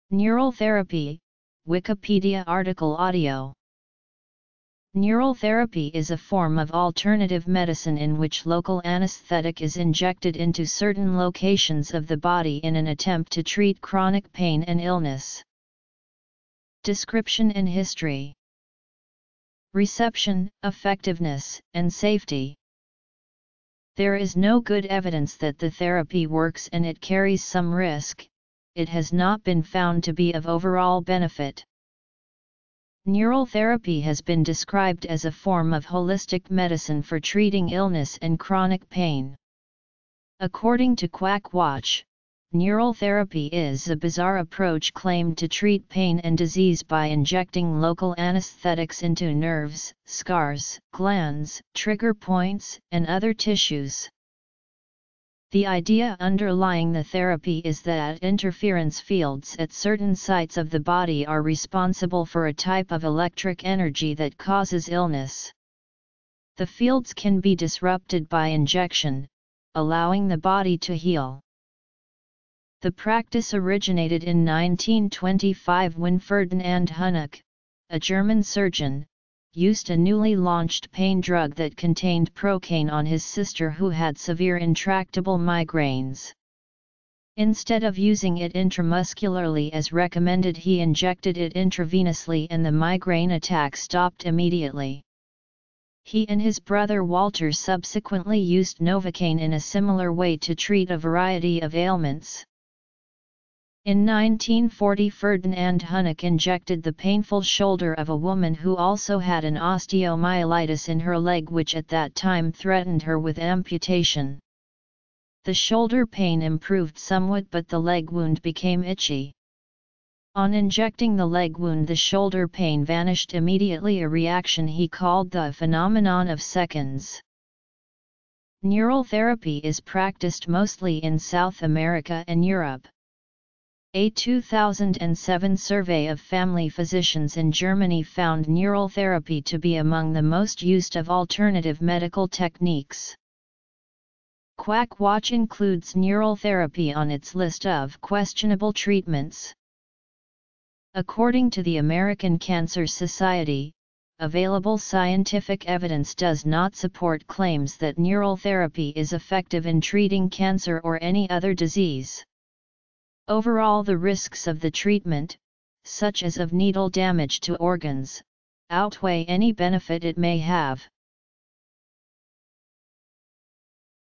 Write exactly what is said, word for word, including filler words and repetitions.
Neural therapy, Wikipedia article audio. Neural therapy is a form of alternative medicine in which local anesthetic is injected into certain locations of the body in an attempt to treat chronic pain and illness. Description and history. Reception, effectiveness, and safety. There is no good evidence that the therapy works and it carries some risk. It has not been found to be of overall benefit. Neural therapy has been described as a form of holistic medicine for treating illness and chronic pain. According to Quackwatch, neural therapy is a bizarre approach claimed to treat pain and disease by injecting local anesthetics into nerves, scars, glands, trigger points, and other tissues. The idea underlying the therapy is that interference fields at certain sites of the body are responsible for a type of electric energy that causes illness. The fields can be disrupted by injection, allowing the body to heal. The practice originated in nineteen twenty-five when Ferdinand Huneck, a German surgeon, used a newly launched pain drug that contained procaine on his sister who had severe intractable migraines. Instead of using it intramuscularly as recommended, he injected it intravenously and the migraine attack stopped immediately. He and his brother Walter subsequently used Novocaine in a similar way to treat a variety of ailments. In nineteen forty, Ferdinand Huneck injected the painful shoulder of a woman who also had an osteomyelitis in her leg, which at that time threatened her with amputation. The shoulder pain improved somewhat, but the leg wound became itchy. On injecting the leg wound, the shoulder pain vanished immediately, a reaction he called the phenomenon of seconds. Neural therapy is practiced mostly in South America and Europe. A two thousand seven survey of family physicians in Germany found neural therapy to be among the most used of alternative medical techniques. Quackwatch includes neural therapy on its list of questionable treatments. According to the American Cancer Society, available scientific evidence does not support claims that neural therapy is effective in treating cancer or any other disease. Overall, the risks of the treatment, such as of needle damage to organs, outweigh any benefit it may have.